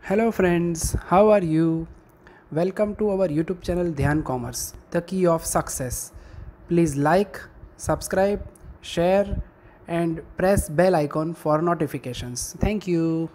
Hello friends, how are you? Welcome to our YouTube channel Dhyan Commerce, the key of success. Please like, subscribe, share and press bell icon for notifications. Thank you.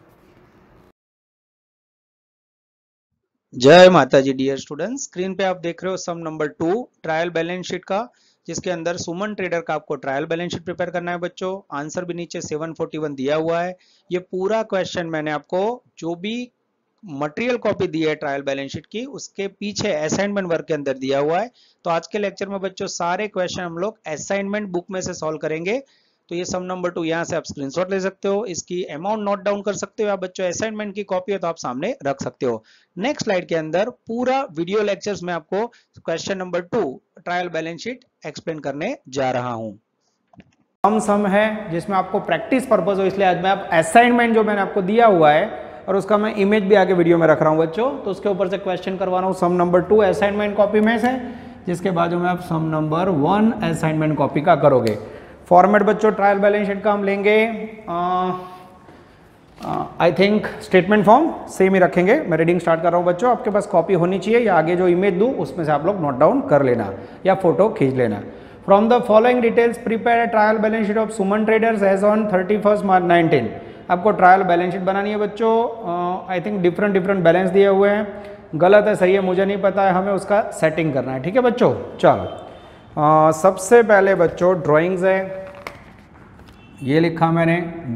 जय माता जी dear students. Screen पे आप देख रहे हो sum number 2 trial balance sheet का, जिसके अंदर सुमन trader का आपको ट्रायल बैलेंस शीट प्रिपेयर करना है बच्चों। आंसर भी नीचे 741 दिया हुआ है। ये पूरा क्वेश्चन मैंने आपको जो भी मटेरियल कॉपी दी है ट्रायल बैलेंस शीट की, उसके पीछे असाइनमेंट वर्क के अंदर दिया हुआ है। तो आज के लेक्चर में बच्चों सारे क्वेश्चन हम लोग असाइनमेंट बुक में से सॉल्व करेंगे। तो ये सम नंबर 2 यहाँ से आप स्क्रीनशॉट ले सकते हो, इसकी अमाउंट नोट डाउन कर सकते हो आप बच्चों। असाइनमेंट की कॉपी है तो आप सामने रख सकते हो। नेक्स्ट स्लाइड के अंदर पूरा वीडियो लेक्चर्स में आपको question number 2 trial balance sheet explain करने जा रहा हूं। सम है जिसमें आपको प्रैक्टिस पर्पस हो, इसलिए आज मैं आप असाइनमेंट जो मैंने आपको दिया हुआ है और उसका मैं इमेज भी आगे वीडियो में रख रहा हूं बच्चों, तो उसके ऊपर से क्वेश्चन करवा रहा हूं सम नंबर 2 असाइनमेंट कॉपी में से, जिसके बाजू में आप सम नंबर 1 असाइनमेंट कॉपी का करोगे। फॉर्मेट बच्चों ट्रायल बैलेंस शीट का हम लेंगे I think statement form same ही रखेंगे। मैं रीडिंग स्टार्ट कर रहा हूँ बच्चों, आपके पास कॉपी होनी चाहिए या आगे जो इमेज दूँ उसमें से आप लोग नोट डाउन कर लेना या फोटो खींच लेना। From the following details prepare a trial balance sheet of Suman traders as on 31 March 19। आपको ट्रायल बैलेंस शीट बनानी है बच्चों। आई थिंक डिफरेंट बैलेंस दिए हुए हैं, गलत है सही है मुझे नहीं पता है, हमें उसका सेटिंग करना है। ठीक है बच्चों, चलो सबसे पहले बच्चों ड्राइंग्स है, ये लिखा मैंने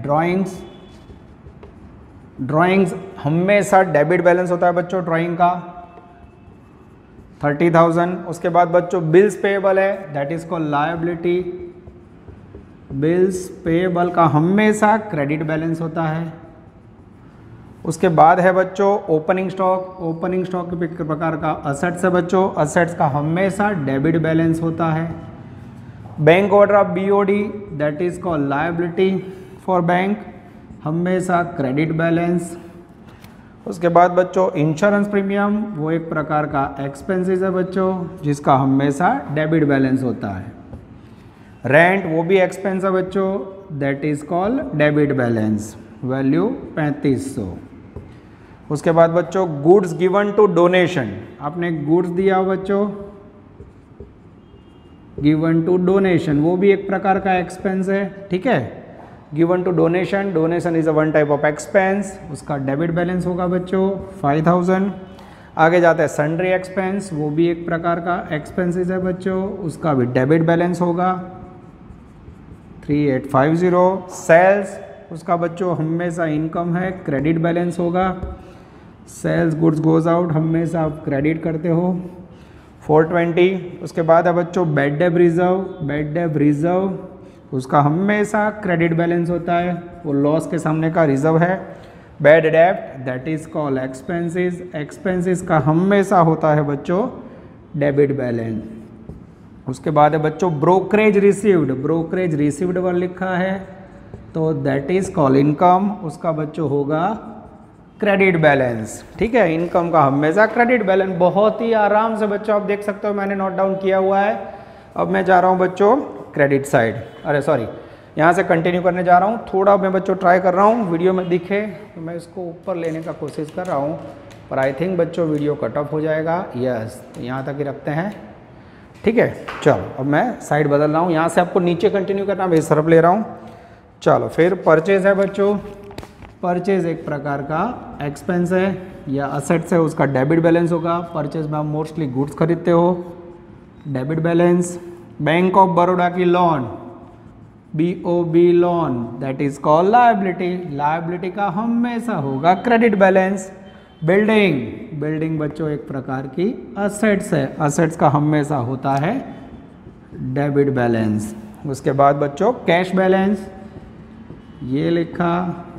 ड्राइंग्स हमेशा डेबिट बैलेंस होता है बच्चों ड्राइंग का 30,000। उसके बाद बच्चों बिल्स पेएबल है, that is called liability. Bills payable का हमेशा क्रेडिट बैलेंस होता है। उसके बाद है बच्चों ओपनिंग स्टॉक के प्रकार का असेट्स है बच्चों, असेट्स का हमेशा डेबिट बैलेंस होता है। Bank order of BOD, that is called liability for bank, हमेशा क्रेडिट बैलेंस। उसके बाद बच्चों इंश्योरेंस प्रीमियम, वो एक प्रकार का एक्सपेंसेस है बच्चों, जिसका हमेशा डेबिट बैलेंस होता है। रेंट वो भी एक्सपेंस है बच्चों, that is called debit balance, value 3500। उसके बाद बच्चों गुड्स गिवन टू डोनेशन, आपने गुड्स दिया बच्चों गिवन टू डोनेशन, वो भी एक प्रकार का एक्सपेंस है। ठीक है, given to donation, donation is a one type of expense, उसका डेबिट बैलेंस होगा बच्चों 5000। आगे जाते हैं सन्ड्री एक्सपेंस, वो भी एक प्रकार का एक्सपेंसेस है बच्चों, उसका भी डेबिट बैलेंस होगा 3850। सेल्स, उसका बच्चों हमेशा इनकम है, क्रेडिट बैलेंस होगा। सेल्स गुड्स गोज आउट, हमेशा आप क्रेडिट करते हो 420। उसके बाद है बच्चों बैड डेब रिजर्व, उसका हमेशा क्रेडिट बैलेंस होता है, वो लॉस के सामने का रिजर्व है। बैड डेब्ट, दैट इज कॉल्ड एक्सपेंसेस का हमेशा होता है बच्चों डेबिट बैलेंस। उसके बाद है बच्चों ब्रोकरेज रिसीव्ड वर लिखा है, तो दैट इज कॉल्ड इनकम, उसका बच्चों होगा क्रेडिट बैलेंस। ठीक है, इनकम का हमेशा क्रेडिट बैलेंस। बहुत ही आराम से बच्चों आप देख सकते हो, मैंने नोट डाउन किया हुआ है। अब मैं जा रहा हूँ बच्चों क्रेडिट साइड, अरे सॉरी यहाँ से कंटिन्यू करने जा रहा हूँ। थोड़ा मैं बच्चों ट्राई कर रहा हूँ वीडियो में दिखे तो मैं इसको ऊपर लेने का कोशिश कर रहा हूँ, पर आई थिंक बच्चों वीडियो कट ऑफ हो जाएगा। यस, यहाँ तक ही रखते हैं। ठीक है, चलो अब मैं साइड बदल रहा हूँ, यहाँ से आपको नीचे कंटिन्यू करना, मैं इस तरफ ले रहा हूँ। चलो फिर परचेज है बच्चों, परचेज एक प्रकार का एक्सपेंस है या असेट्स है, उसका डेबिट बैलेंस होगा। परचेज में आप मोस्टली गुड्स खरीदते हो, debit balance. Bank of Baroda की loan, BOB loan, that is called liability का हमेशा होगा क्रेडिट बैलेंस। बिल्डिंग बच्चों एक प्रकार की असेट्स है, असेट्स का हमेशा होता है डेबिट बैलेंस। उसके बाद बच्चों कैश बैलेंस, ये लिखा,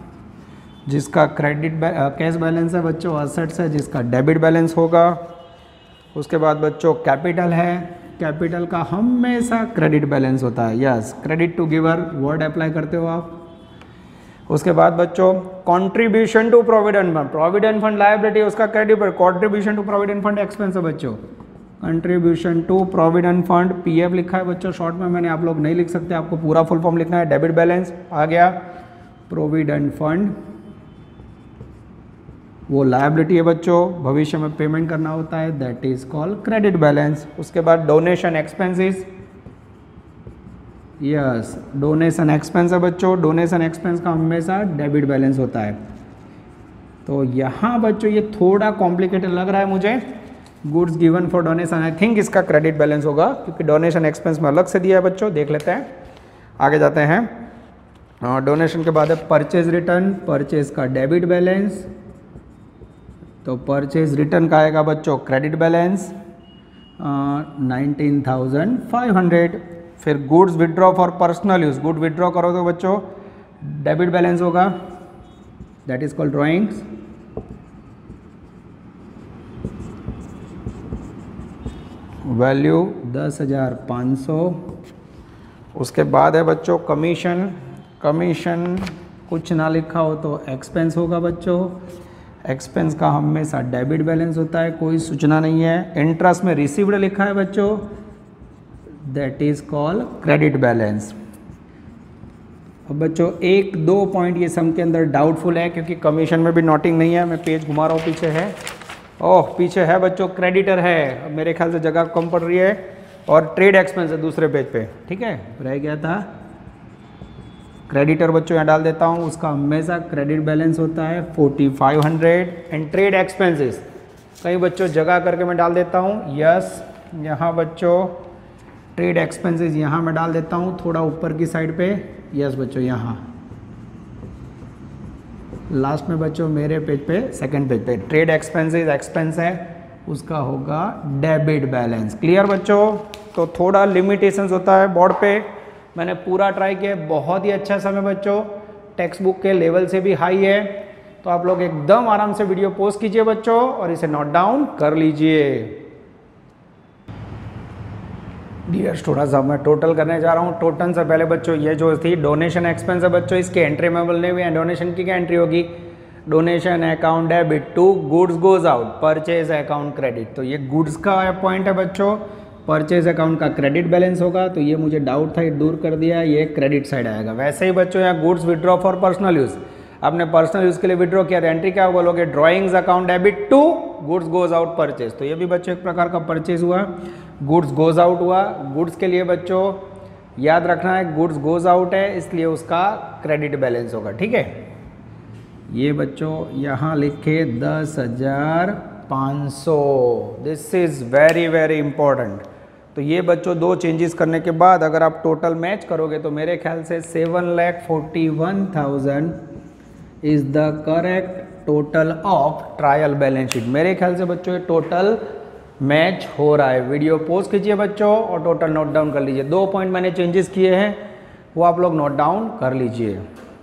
जिसका कैश बैलेंस है बच्चों असेट्स है, जिसका डेबिट बैलेंस होगा। उसके बाद बच्चों कैपिटल है, कैपिटल का हमेशा क्रेडिट बैलेंस होता है। Yes, credit to giver word apply करते हो आप। उसके बाद बच्चों contribution to provident fund liability, उसका credit, contribution to provident fund expense है बच्चों। Contribution to provident fund PF लिखा है बच्चों शॉर्ट में, मैंने आप लोग नहीं लिख सकते, आपको पूरा फुल फॉर्म लिखना है। डेबिट बैलेंस आ गया, प्रोविडेंट फंड वो लायबिलिटी है बच्चों, भविष्य में पेमेंट करना होता है, that is called credit balance. उसके बाद donation expenses, yes donation expense है बच्चों, डोनेशन एक्सपेंस का हमेशा डेबिट बैलेंस होता है। तो यहाँ बच्चों ये थोड़ा कॉम्प्लिकेटेड लग रहा है मुझे, goods given for donation, I think इसका क्रेडिट बैलेंस होगा क्योंकि डोनेशन एक्सपेंस में अलग से दिया है बच्चों। देख लेते हैं, आगे जाते हैं। डोनेशन के बाद है परचेज रिटर्न, परचेज का डेबिट बैलेंस, तो परचेज रिटर्न का आएगा बच्चों क्रेडिट बैलेंस 19,500। फिर goods withdraw for personal use, good withdraw करो तो बच्चों डेबिट बैलेंस होगा, that is called drawings. Value 10,500। उसके बाद है बच्चों कमीशन, कमीशन कुछ ना लिखा हो तो एक्सपेंस होगा बच्चों, एक्सपेंस का हमेशा डेबिट बैलेंस होता है, कोई सूचना नहीं है। इंटरेस्ट में रिसीव्ड लिखा है बच्चों, that is called credit balance. अब बच्चों एक दो पॉइंट ये सम के अंदर डाउटफुल है क्योंकि कमीशन में भी नोटिंग नहीं है, मैं पेज घुमा रहा हूँ, पीछे है, ओह पीछे है बच्चों क्रेडिटर है, अब मेरे ख्याल से जगह कम पड़ रही है, और ट्रेड एक्सपेंस है दूसरे पेज पे, ठीक है रह गया था क्रेडिटर बच्चों, यहाँ डाल देता हूँ, उसका हमेशा क्रेडिट बैलेंस होता है 4,500। एंड ट्रेड एक्सपेंसेस कई बच्चों जगह करके मैं डाल देता हूँ, यस यहाँ बच्चों ट्रेड एक्सपेंसेस यहाँ मैं डाल देता हूँ थोड़ा ऊपर की साइड पे, यस बच्चों यहाँ लास्ट में बच्चों मेरे पेज पे सेकंड पेज पे ट्रेड एक्सपेंसेस एक्सपेंस है, उसका होगा डेबिट बैलेंस। क्लियर बच्चों? तो थोड़ा लिमिटेशंस होता है बोर्ड पे, मैंने पूरा ट्राई किया, बहुत ही अच्छा समय बच्चों, टेक्स्ट बुक के लेवल से भी हाई है, तो आप लोग एकदम आराम से वीडियो पोस्ट कीजिए बच्चों और इसे नोट डाउन कर लीजिए। डियर स्टूडेंट्स, अब मैं टोटल करने जा रहा हूँ। टोटल से पहले बच्चों ये जो थी डोनेशन एक्सपेंस है बच्चों, इसके एंट्री में बोलने हुए हैं, डोनेशन की क्या एंट्री होगी, donation account debit to goods goes out purchase account credit, तो ये गुड्स का पॉइंट है बच्चों, परचेज अकाउंट का क्रेडिट बैलेंस होगा, तो ये मुझे डाउट था, ये दूर कर दिया, ये क्रेडिट साइड आएगा। वैसे ही बच्चों यहाँ goods withdraw for personal use, आपने पर्सनल यूज के लिए विड्रॉ किया था, एंट्री क्या बोलोगे, drawings account debit to goods goes out purchase, तो ये भी बच्चों एक प्रकार का परचेज हुआ, गुड्स गोज आउट हुआ, गुड्स के लिए बच्चों याद रखना है गुड्स गोज आउट है इसलिए उसका क्रेडिट बैलेंस होगा, ठीक है। ये बच्चों यहाँ लिखे 10,500, this is very very important. तो ये बच्चों दो चेंजेस करने के बाद अगर आप टोटल मैच करोगे तो मेरे ख्याल से 7,41,000 is the correct total of trial balance sheet. मेरे ख्याल से बच्चों ये टोटल मैच हो रहा है। वीडियो पोस्ट कीजिए बच्चों और टोटल नोट डाउन कर लीजिए। 2 पॉइंट मैंने चेंजेस किए हैं वो आप लोग नोट डाउन कर लीजिए।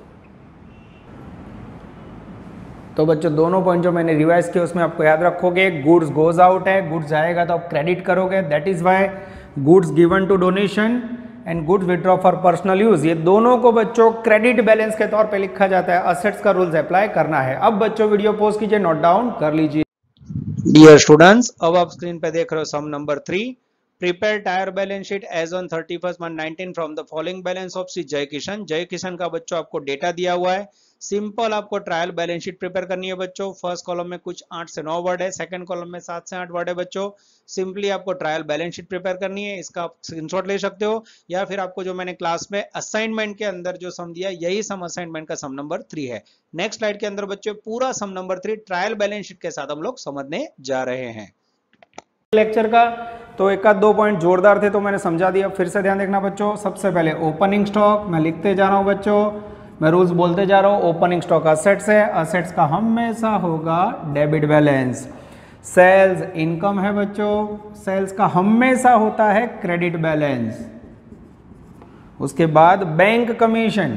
तो बच्चों दोनों पॉइंट जो मैंने रिवाइज किए उसमें आपको याद रखोगे, गुड्स गोज आउट है, गुड्स जाएगा तो आप क्रेडिट करोगे, that is why goods given to donation and goods withdraw for personal use, ये दोनों को बच्चों क्रेडिट बैलेंस के तौर पे लिखा जाता है। असेट्स का रूल्स अप्लाई करना है। अब बच्चों वीडियो पोस्ट कीजिए, नोट डाउन कर लीजिए। डियर स्टूडेंट्स, अब आप स्क्रीन पे देख रहे हो sum number 3, prepare trial balance sheet as on 31/1/19 from the following balance of C Jai Kishan. जय किशन का बच्चों आपको डेटा दिया हुआ है। सिंपल आपको ट्रायल बैलेंस शीट प्रिपेयर करनी है बच्चों। फर्स्ट कॉलम में कुछ 8 से 9 वर्ड है, सेकंड कॉलम में 7 से 8 वर्ड है बच्चों। सिंपली आपको ट्रायल बैलेंस शीट प्रिपेयर करनी है, इसका आप स्क्रीनशॉट ले सकते हो या फिर आपको जो मैंने क्लास में असाइनमेंट के अंदर जो सम दिया यही सम असाइनमेंट का सम नंबर 3 है। नेक्स्ट स्लाइड के अंदर बच्चों पूरा sum number 3 trial balance sheet के साथ हम लोग समझने जा रहे हैं लेक्चर का। तो एक आध 2 पॉइंट जोरदार थे तो मैंने समझा दिया, फिर से ध्यान देखना बच्चों। सबसे पहले ओपनिंग स्टॉक मैं लिखते जा रहा हूं बच्चों, मैं रूल्स बोलते जा रहा हूं। ओपनिंग स्टॉक असेट्स है, असेट्स का हमेशा होगा डेबिट बैलेंस। सेल्स इनकम है बच्चों, सेल्स का हमेशा होता है क्रेडिट बैलेंस। उसके बाद बैंक कमीशन,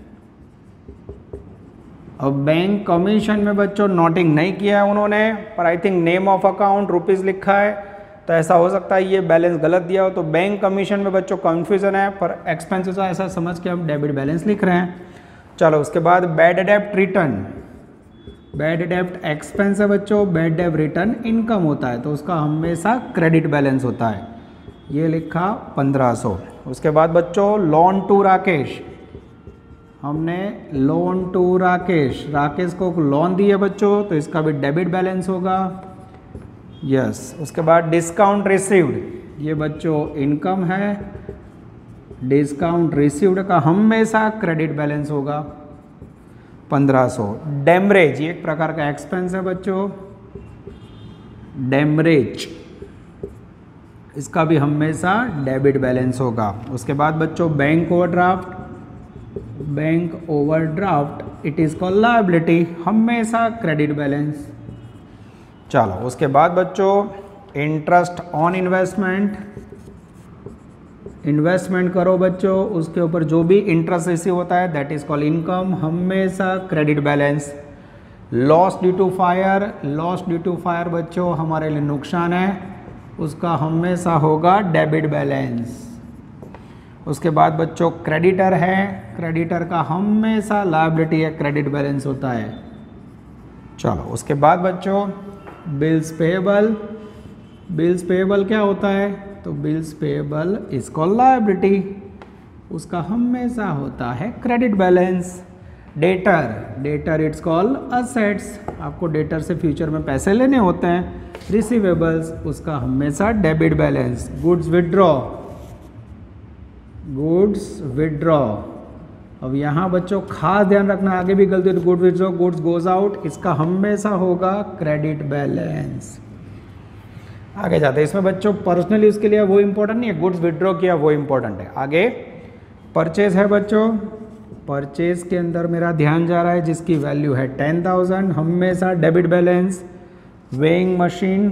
अब बैंक कमीशन में बच्चों नोटिंग नहीं किया है उन्होंने, पर I think name of account rupees लिखा है, तो ऐसा हो सकता है ये बैलेंस गलत दिया हो। तो बैंक कमीशन में बच्चों कंफ्यूजन है, पर एक्सपेंसेस ऐसा समझ के हम डेबिट बैलेंस लिख रहे हैं। चलो उसके बाद बैड डेब्ट रिटर्न, बैड डेब्ट एक्सपेंस है बच्चों, बैड डेब्ट रिटर्न इनकम होता है तो उसका हमेशा क्रेडिट बैलेंस होता है, ये लिखा 1500। उसके बाद बच्चों लोन टू राकेश, हमने लोन टू राकेश, राकेश को लोन दिए बच्चों, तो इसका भी डेबिट बैलेंस होगा। यस, उसके बाद डिस्काउंट रिसीव्ड, ये बच्चों इनकम है, डिस्काउंट रिसीव्ड का हमेशा क्रेडिट बैलेंस होगा 1500। डेमरेज, ये एक प्रकार का एक्सपेंस है बच्चों, डेमरेज, इसका भी हमेशा डेबिट बैलेंस होगा। उसके बाद बच्चों bank overdraft, bank overdraft it is called liability, हमेशा क्रेडिट बैलेंस। चलो, उसके बाद बच्चों इंटरेस्ट ऑन इन्वेस्टमेंट, इन्वेस्टमेंट करो बच्चों, उसके ऊपर जो भी इंटरेस्ट रिसीव होता है दैट इज कॉल्ड इनकम, हमेशा credit balance. Loss due to fire, loss due to fire बच्चों हमारे लिए नुकसान है, उसका हमेशा होगा डेबिट बैलेंस। उसके बाद बच्चों क्रेडिटर है, क्रेडिटर का हमेशा लायबिलिटी है, क्रेडिट बैलेंस होता है। चलो, उसके बाद बच्चों बिल्स पेएबल, बिल्स पेएबल क्या होता है, तो bills payable is called liability, उसका हमेशा होता है credit balance. Debtor, debtor it's called assets, आपको डेटर से फ्यूचर में पैसे लेने होते हैं। रिसीवेबल्स, उसका हमेशा debit balance. Goods withdraw, goods withdraw, अब यहाँ बच्चों खास ध्यान रखना, आगे भी गलती तो goods withdraw, goods goes out, इसका हमेशा होगा क्रेडिट बैलेंस। आगे जाते हैं, इसमें बच्चों पर्सनल यूज के लिए वो इंपॉर्टेंट नहीं है, गुड्स विड्रॉ किया वो इंपॉर्टेंट है। आगे परचेज है बच्चों, परचेज के अंदर मेरा ध्यान जा रहा है जिसकी वैल्यू है 10,000, हमेशा debit balance. Weighing machine,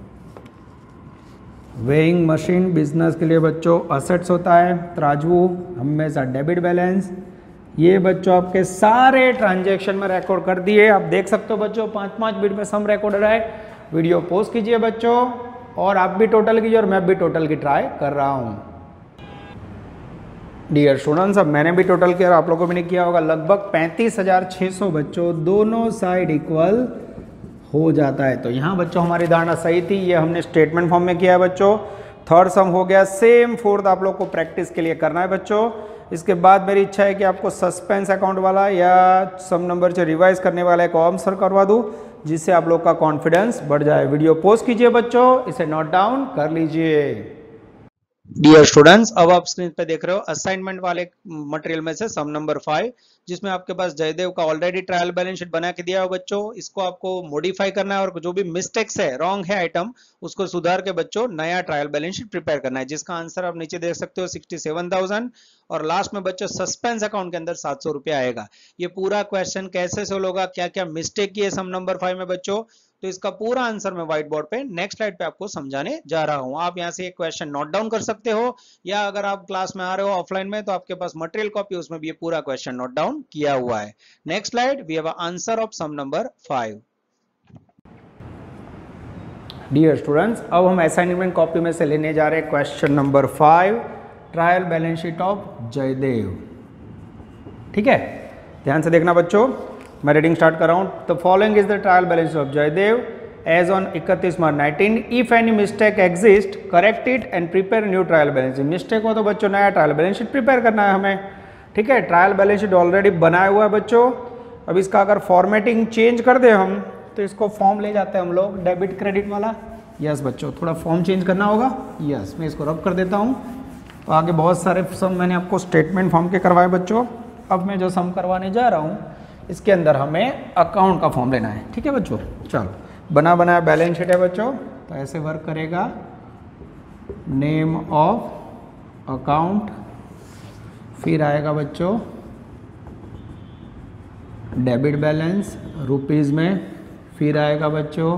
weighing machine business के लिए बच्चों असेट्स होता है। तराजू हमेशा डेबिट बैलेंस। ये बच्चों आपके सारे ट्रांजैक्शन में रिकॉर्ड कर दिए, आप देख सकते हो बच्चों 5-5 मिनट में सम रिकॉर्ड हो रहा है। वीडियो पोस्ट कीजिए बच्चों, और आप भी टोटल कीजिए और मैं भी टोटल की ट्राई कर रहा हूँ। डियर स्टूडेंट्स, अब मैंने भी टोटल किया, आप लोगों को भी नहीं किया होगा, लगभग 35,600 बच्चों, दोनों साइड इक्वल हो जाता है। तो यहाँ बच्चों हमारी धारणा सही थी, ये हमने स्टेटमेंट फॉर्म में किया है बच्चों। थर्ड सम हो गया, सेम फोर्थ आप लोग को प्रैक्टिस के लिए करना है बच्चों। इसके बाद मेरी इच्छा है कि आपको सस्पेंस अकाउंट वाला या सम नंबर से रिवाइज करने वाला एक आंसर करवा दूँ, जिससे आप लोग का कॉन्फिडेंस बढ़ जाए। वीडियो पोस्ट कीजिए बच्चों, इसे नोट डाउन कर लीजिए। डियर स्टूडेंट्स, अब आप स्क्रीन पे देख रहे हो असाइनमेंट वाले मटेरियल में से सम नंबर 5, जिसमें आपके पास जयदेव का ऑलरेडी ट्रायल बैलेंस शीट बना के दिया हो बच्चों। इसको आपको मॉडिफाई करना है और जो भी मिस्टेक्स है, रॉन्ग है आइटम, उसको सुधार के बच्चों नया ट्रायल बैलेंस शीट प्रिपेयर करना है, जिसका आंसर आप नीचे देख सकते हो 67,000। और लास्ट में बच्चों सस्पेंस अकाउंट के अंदर 700 रुपया आएगा। ये पूरा क्वेश्चन कैसे सोल्व होगा, क्या क्या मिस्टेक की है सम नंबर 5 में बच्चों, तो इसका पूरा आंसर मैं व्हाइट बोर्ड पे नेक्स्ट स्लाइड पे आपको समझाने जा रहा हूं। आप यहां से एक क्वेश्चन नोट डाउन कर सकते हो, या अगर आप क्लास में आ रहे हो ऑफलाइन में तो आपके पास मटेरियल कॉपी, उसमें भी ये पूरा क्वेश्चन नोट डाउन किया हुआ है। Next slide, we have a answer of sum number 5। Dear students, अब हम असाइनमेंट कॉपी में से लेने जा रहे हैं question number 5, trial balance sheet of Jaidev. ठीक है, ध्यान से देखना बच्चों, मैं रीडिंग स्टार्ट कर रहा हूँ। The following is the trial balance of Jaidev as on 31 March 19। If any mistake exist correct it and prepare new trial balance. Mistake हो तो बच्चों नया ट्रायल बैलेंस शीट प्रिपेयर करना है हमें। ठीक है, ट्रायल बैलेंस शीट ऑलरेडी बनाया हुआ है बच्चों। अब इसका अगर फॉर्मेटिंग चेंज कर दे हम, तो इसको फॉर्म ले जाते हैं हम लोग डेबिट क्रेडिट वाला। यस बच्चों, थोड़ा फॉर्म चेंज करना होगा। यस, मैं इसको रब कर देता हूँ। तो आगे बहुत सारे सम मैंने आपको स्टेटमेंट फॉर्म के करवाए बच्चों। अब मैं जो सम करवाने जा रहा हूँ, इसके अंदर हमें अकाउंट का फॉर्म लेना है। ठीक है बच्चों, चलो, बना बनाया बैलेंस शीट है बच्चों, तो ऐसे वर्क करेगा। नेम ऑफ अकाउंट, फिर आएगा बच्चों डेबिट बैलेंस रुपीज़ में, फिर आएगा बच्चों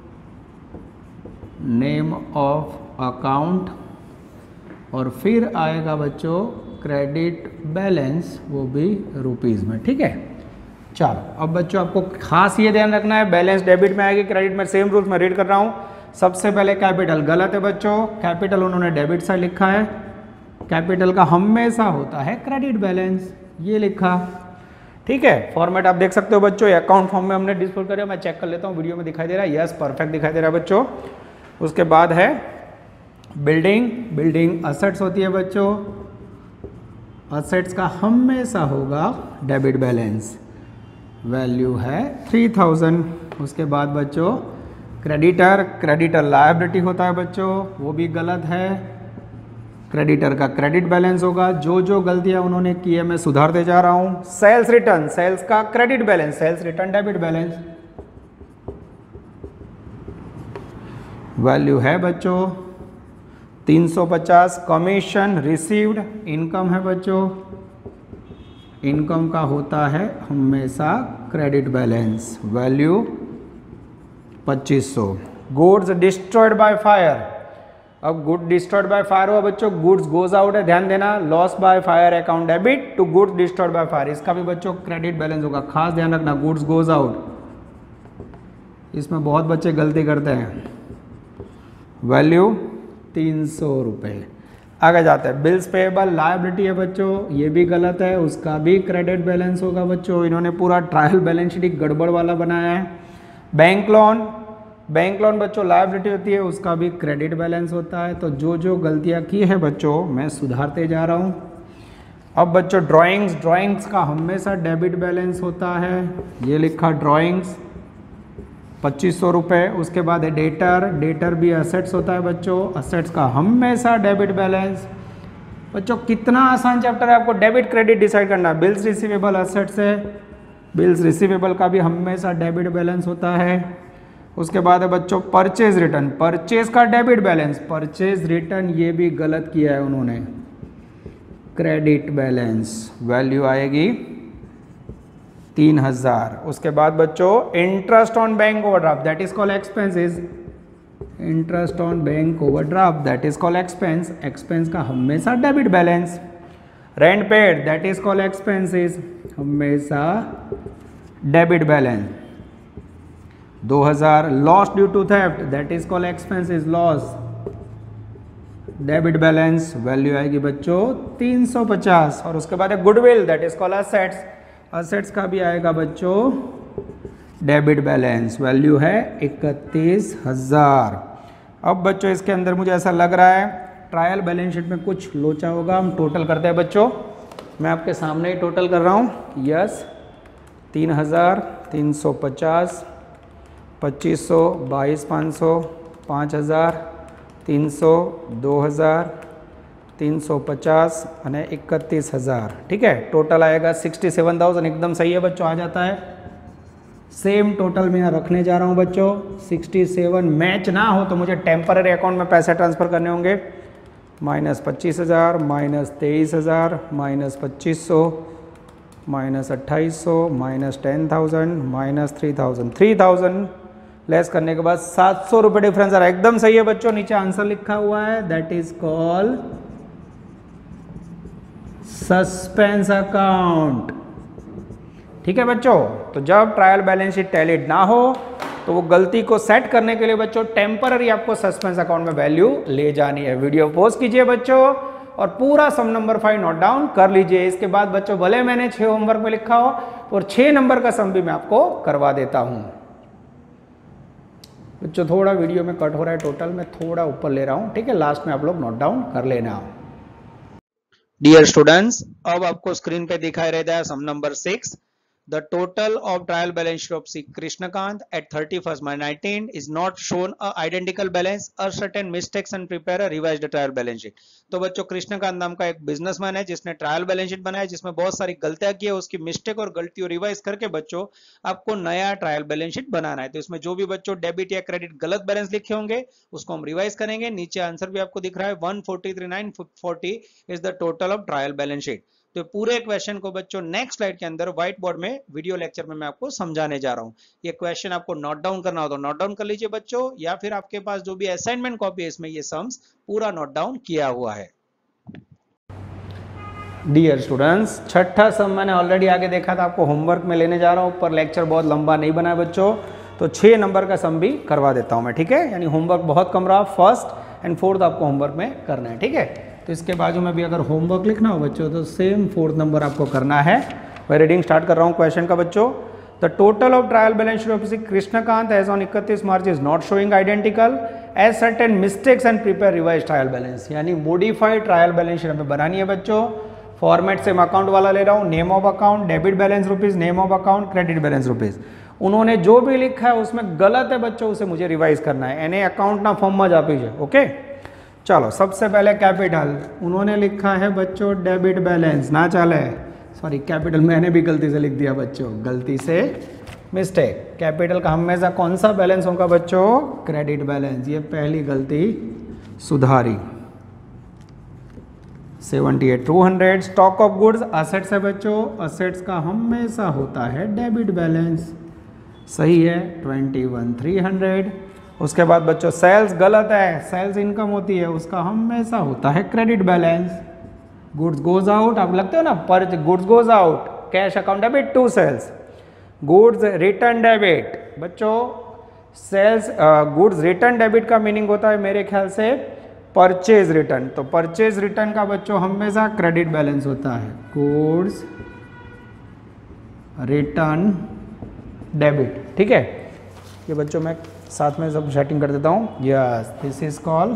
नेम ऑफ अकाउंट, और फिर आएगा बच्चों क्रेडिट बैलेंस, वो भी रुपीज़ में। ठीक है, चलो, अब बच्चों आपको खास ये ध्यान रखना है, बैलेंस डेबिट में आएगी, क्रेडिट में सेम रूल्स में रीड कर रहा हूँ। सबसे पहले कैपिटल गलत है बच्चों, कैपिटल उन्होंने डेबिट साइड लिखा है। कैपिटल का हमेशा होता है क्रेडिट बैलेंस, ये लिखा। ठीक है, फॉर्मेट आप देख सकते हो बच्चों, ये अकाउंट फॉर्म में हमने डिस्प्ले किया, मैं चेक कर लेता हूँ वीडियो में दिखाई दे रहा है। यस, परफेक्ट दिखाई दे रहा है बच्चों। उसके बाद है बिल्डिंग, बिल्डिंग असेट्स होती है बच्चों। असेट्स का हमेशा होगा डेबिट बैलेंस, वैल्यू है 3000। उसके बाद बच्चों क्रेडिटर लायबिलिटी होता है बच्चों, वो भी गलत है। क्रेडिटर का क्रेडिट बैलेंस होगा। जो गलतियां उन्होंने की है मैं सुधारते जा रहा हूं। सेल्स का credit balance, sales return debit balance, value है बच्चों 350। कमीशन रिसीव्ड इनकम है बच्चों, इनकम का होता है हमेशा credit balance, value 2500। Goods destroyed by fire, अब गुड डिस्ट्रॉयड बाय फायर हुआ बच्चों, गुड्स गोज आउट है, ध्यान देना। Loss by fire account debit to goods destroyed by fire, इसका भी बच्चों क्रेडिट बैलेंस होगा, खास ध्यान रखना। गुड्स गोज आउट, इसमें बहुत बच्चे गलती करते हैं, वैल्यू 300 रुपये। आगे जाते हैं। बिल्स पेएबल लायबिलिटी है बच्चों, ये भी गलत है, उसका भी क्रेडिट बैलेंस होगा बच्चों। इन्होंने पूरा ट्रायल बैलेंस शीट गड़बड़ वाला बनाया है। बैंक लोन बच्चों लायबिलिटी होती है, उसका भी क्रेडिट बैलेंस होता है। तो जो गलतियां की है बच्चों मैं सुधारते जा रहा हूं। अब बच्चों ड्राइंग्स का हमेशा डेबिट बैलेंस होता है, ये लिखा ड्राइंग्स 2500 रुपये। उसके बाद है डेटर भी असेट्स होता है बच्चों, असेट्स का हमेशा डेबिट बैलेंस। बच्चों कितना आसान चैप्टर है, आपको डेबिट क्रेडिट डिसाइड करना। बिल्स रिसीवेबल असेट्स है, बिल्स रिसीवेबल का भी हमेशा डेबिट बैलेंस होता है। उसके बाद है बच्चों परचेज रिटर्न, परचेज का डेबिट बैलेंस, परचेज रिटर्न ये भी गलत किया है उन्होंने, क्रेडिट बैलेंस, वैल्यू आएगी 3000। उसके बाद बच्चों interest on bank overdraft that is called expenses, interest on bank overdraft that is called expense, expense का हमेशा debit balance. Rent paid that is called expenses, हमेशा debit balance. 2000 loss due to theft that is called expenses, loss, debit balance, value आएगी बच्चों 350। और उसके बाद है goodwill that is called assets, assets का भी आएगा बच्चों डेबिट बैलेंस, वैल्यू है 31000। अब बच्चों इसके अंदर मुझे ऐसा लग रहा है ट्रायल बैलेंस शीट में कुछ लोचा होगा, हम टोटल करते हैं बच्चों। मैं आपके सामने ही टोटल कर रहा हूँ। यस 3000, 350, 2500, 22,500, 5000, 300, 2000, 350 અને 31,000, ठीक है। टोटल आएगा 67,000, एकदम सही है बच्चों, आ जाता है। सेम टोटल मैं यहाँ रखने जा रहा हूँ बच्चों 67। मैच ना हो तो मुझे टेम्पररी अकाउंट में पैसे ट्रांसफ़र करने होंगे। -25,000, -23,000, -2500, -2800, -10,000, -3,000, 3,000 लेस करने के बाद 700 रुपये डिफरेंस आ रहा है, एकदम सही है बच्चों। नीचे आंसर लिखा हुआ है that is called suspense account, ठीक है बच्चों। तो जब ट्रायल बैलेंस शीट टैलीड ना हो तो वो गलती को सेट करने के लिए बच्चों टेम्पररी आपको सस्पेंस अकाउंट में वैल्यू ले जानी है। वीडियो पॉज कीजिए बच्चों और पूरा सम नंबर 5 नोट डाउन कर लीजिए। इसके बाद बच्चों भले मैंने 6 होमवर्क में लिखा हो और 6 नंबर का सम भी मैं आपको करवा देता हूं। बच्चों थोड़ा वीडियो में कट हो रहा है, टोटल मैं थोड़ा ऊपर ले रहा हूं, ठीक है। लास्ट में आप लोग नोट डाउन कर लेना। डियर स्टूडेंट्स, अब आपको स्क्रीन पे दिखाई रहता है sum number 6। The total of trial balance sheet of C. Krishnakant at 31st March 19 is not shown a identical balance or certain mistakes and prepare a revised trial balance sheet। तो बच्चों कृष्णकांत नाम का एक businessman है जिसने trial balance sheet बनाया जिसमें बहुत सारी गलतियां की है, उसकी मिस्टेक और गलतियों रिवाइज करके बच्चों आपको नया ट्रायल बैलेंस शीट बनाना है। तो इसमें जो भी बच्चों डेबिट या क्रेडिट गलत बैलेंस लिखे होंगे उसको हम रिवाइज करेंगे। नीचे आंसर भी आपको दिख रहा है 143,940 is the total of trial balance sheet. तो पूरे क्वेश्चन को बच्चों नेक्स्ट स्लाइड के अंदर व्हाइट बोर्ड में वीडियो लेक्चर में मैं आपको समझाने जा रहा हूं। ये क्वेश्चन आपको नोट डाउन करना हो तो नोट डाउन कर लीजिए बच्चों, या फिर आपके पास जो भी असाइनमेंट कॉपी है इसमें ये सम्स पूरा नोट डाउन किया हुआ है। डियर स्टूडेंट्स, छठा सम मैंने ऑलरेडी आगे देखा था, आपको होमवर्क में लेने जा रहा हूं। ऊपर लेक्चर बहुत लंबा नहीं बना है बच्चों, तो 6 नंबर का सम भी करवा देता हूं मैं, ठीक है। यानी होमवर्क बहुत कम रहा, 1st एंड 4th आपको होमवर्क में करना है, ठीक है। तो इसके बाजू में भी अगर होमवर्क लिखना हो बच्चों तो सेम 4th नंबर आपको करना है। मैं रीडिंग स्टार्ट कर रहा हूँ क्वेश्चन का बच्चों। The total of trial balance sheet of Krishnakant as on 31 March is not showing identical as certain mistakes and prepare revise trial balance. यानी मॉडिफाइड ट्रायल बैलेंस शीट हमें बनानी है बच्चों। फॉर्मेट सेम अकाउंट वाला ले रहा हूँ, name of account, debit balance rupees, name of account, credit balance rupees. उन्होंने जो भी लिखा है उसमें गलत है बच्चों, उसे मुझे रिवाइज करना है। एने अकाउंट ना फॉर्म में जा पीजिए, ओके। चलो सबसे पहले कैपिटल, उन्होंने लिखा है बच्चों डेबिट बैलेंस, ना चले, सॉरी कैपिटल मैंने भी गलती से लिख दिया बच्चों, गलती से मिस्टेक। कैपिटल का हमेशा कौन सा बैलेंस होगा बच्चों? Credit balance. ये पहली गलती सुधारी। 78,200। स्टॉक ऑफ गुड्स असेट्स है बच्चों, असेट्स का हमेशा होता है डेबिट बैलेंस, सही है 21,300। उसके बाद बच्चों सेल्स गलत है, सेल्स इनकम होती है, उसका हमेशा होता है credit balance. Goods goes out, आप लगते हो ना पर goods goes out, cash account debit to sales, goods return debit. बच्चों सेल्स गुड्स रिटर्न डेबिट का मीनिंग होता है मेरे ख्याल से परचेज रिटर्न, तो परचेज रिटर्न का बच्चों हमेशा क्रेडिट बैलेंस होता है, गुड्स रिटर्न डेबिट, ठीक है। ये बच्चों मैं साथ में सब सेटिंग कर देता हूँ। Yes, this is called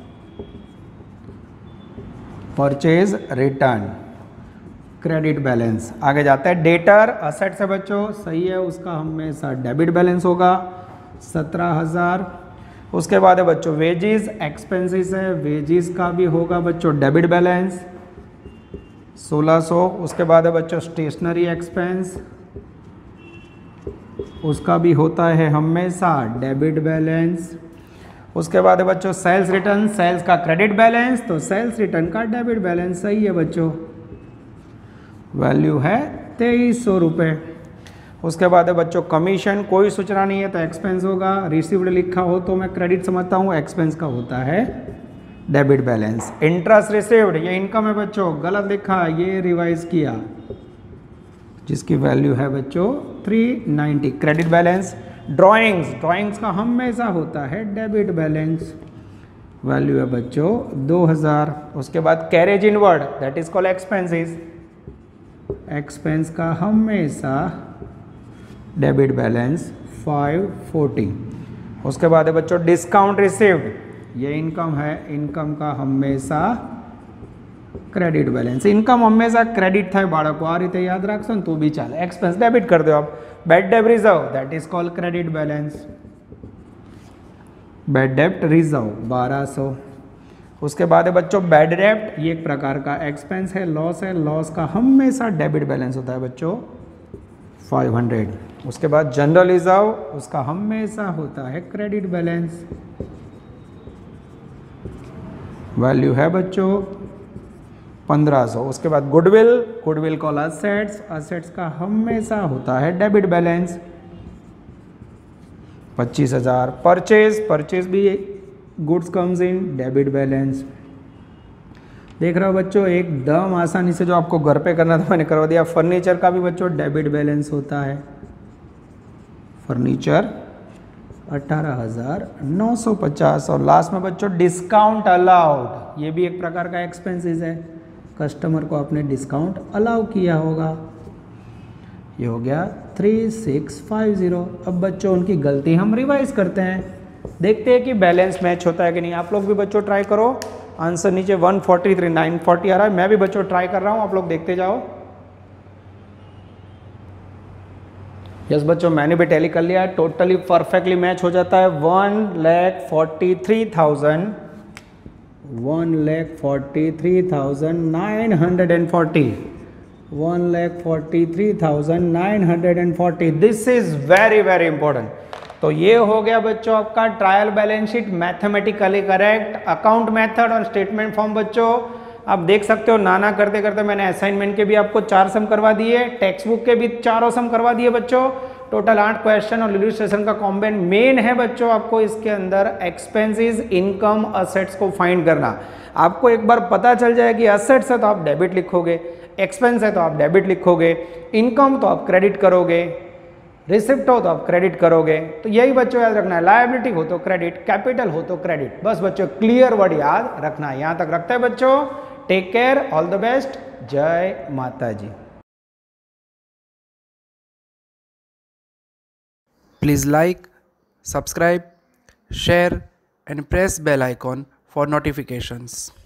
purchase return credit balance. आगे जाता है डेटर असेट्स है बच्चों, सही है, उसका हमेशा डेबिट बैलेंस होगा 17,000। उसके बाद है बच्चों वेजेस एक्सपेंसेस है, वेजेस का भी होगा बच्चों डेबिट बैलेंस 1600। उसके बाद है बच्चों स्टेशनरी एक्सपेंस, उसका भी होता है हमेशा डेबिट बैलेंस। उसके बाद है बच्चों सेल्स रिटर्न, सेल्स का क्रेडिट बैलेंस, तो सेल्स रिटर्न का डेबिट बैलेंस, सही है बच्चों, वैल्यू है 2300 रुपये। उसके बाद है बच्चों कमीशन, कोई सूचना नहीं है तो एक्सपेंस होगा, रिसीव्ड लिखा हो तो मैं क्रेडिट समझता हूँ, एक्सपेंस का होता है डेबिट बैलेंस। इंटरेस्ट रिसीव्ड, ये इनकम है बच्चों, गलत लिखा, ये रिवाइज किया, जिसकी वैल्यू है बच्चों 390 क्रेडिट बैलेंस। ड्राइंग्स, ड्राइंग्स का हमेशा होता है डेबिट बैलेंस, वैल्यू है बच्चों 2000। उसके बाद carriage inward, that is called expenses, expense का हमेशा डेबिट बैलेंस 540। उसके बाद है बच्चों डिस्काउंट रिसीव्ड, ये इनकम है, इनकम का हमेशा क्रेडिट बैलेंस, इनकम हमेशा क्रेडिट था बाळक को, आ रीते याद रखो तो भी चले, एक्सपेंस डेबिट कर दो आप। बैड डेब्ट reserve, that is called credit balance, bad डेब्ट रिजर्व 1200। उसके बाद है बच्चों बैड डेब्ट, ये एक प्रकार का एक्सपेंस है, लॉस है, लॉस का हमेशा डेबिट बैलेंस होता है बच्चों 500। उसके बाद जनरल रिजर्व, उसका हमेशा होता है क्रेडिट बैलेंस, वैल्यू है बच्चों 1500। उसके बाद goodwill, goodwill call assets, assets का हमेशा होता है डेबिट बैलेंस 25,000। परचेज, परचेज भी goods comes in debit balance. देख रहे हो बच्चों एकदम आसानी से, जो आपको घर पे करना था मैंने करवा दिया। फर्नीचर का भी बच्चों डेबिट बैलेंस होता है, फर्नीचर 18,950। और लास्ट में बच्चों डिस्काउंट अलाउड, ये भी एक प्रकार का एक्सपेंसेस है, कस्टमर को आपने डिस्काउंट अलाउ किया होगा, ये हो गया 3650। अब बच्चों उनकी गलती हम रिवाइज करते हैं, देखते हैं कि बैलेंस मैच होता है कि नहीं। आप लोग भी बच्चों ट्राई करो, आंसर नीचे 143 940 आ रहा है, मैं भी बच्चों ट्राई कर रहा हूं, आप लोग देखते जाओ। यस बच्चों मैंने भी टैली कर लिया है, टोटली परफेक्टली मैच हो जाता है। 1,43,940 1,43,940। This is very very important. तो ये हो गया बच्चों आपका trial balance sheet mathematically correct. Account method और स्टेटमेंट फॉर्म बच्चों आप देख सकते हो, नाना करते करते मैंने असाइनमेंट के भी आपको 4 सम करवा दिए, टेक्स्ट बुक के भी 4 सम करवा दिए बच्चों। टोटल 8 क्वेश्चन और इलस्ट्रेशन का कॉम्बाइंड मेन है बच्चों आपको इसके अंदर एक्सपेंसेस, इनकम, असेट्स को फाइंड करना। आपको एक बार पता चल जाए कि असेट्स है तो आप डेबिट लिखोगे, एक्सपेंस है तो आप डेबिट लिखोगे, इनकम तो आप क्रेडिट करोगे, रिसिप्ट हो तो आप क्रेडिट करोगे। तो यही बच्चों याद रखना है, लायबिलिटी हो तो क्रेडिट, कैपिटल हो तो क्रेडिट, बस बच्चों क्लियर वर्ड याद रखना है। यहां तक रखते हैं बच्चों, take care, all the best, जय माता जी। Please like, subscribe, share and press bell icon for notifications.